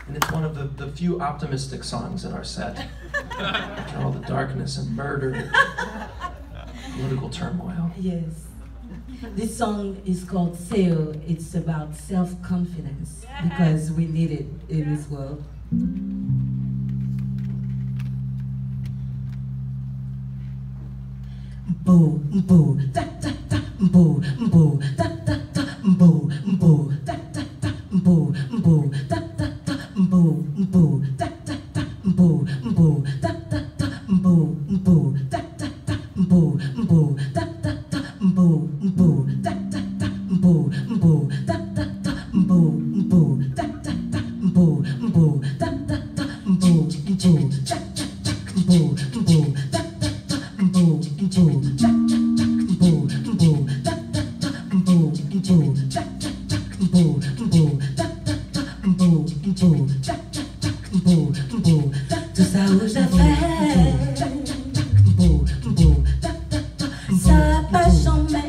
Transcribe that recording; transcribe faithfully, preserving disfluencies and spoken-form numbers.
And it's one of the, the few optimistic songs in our set. After all the darkness and murder and political turmoil. Yes. This song is called Sail. It's about self-confidence because we need it in this world. Boo, boo, da da da, boo, boo, da da da, boo, boo, da da da, boo, boo, da da da, boo, boo, da da da, boo, boo, da da da, boo, boo, da da da, boo, boo, da da da, boo, boo, da da da, boo, boo, da da da, boo, boo, da da da, boo, boo, da da da, boo, boo, cha cha cha, boo, boo, da da da, boo, boo, cha cha cha, boo, boo, da da da, boo, boo, cha cha cha, boo, boo, da da da, boo, boo, cha cha cha, boo, boo, tout ça où je fais, ça n'a pas changé.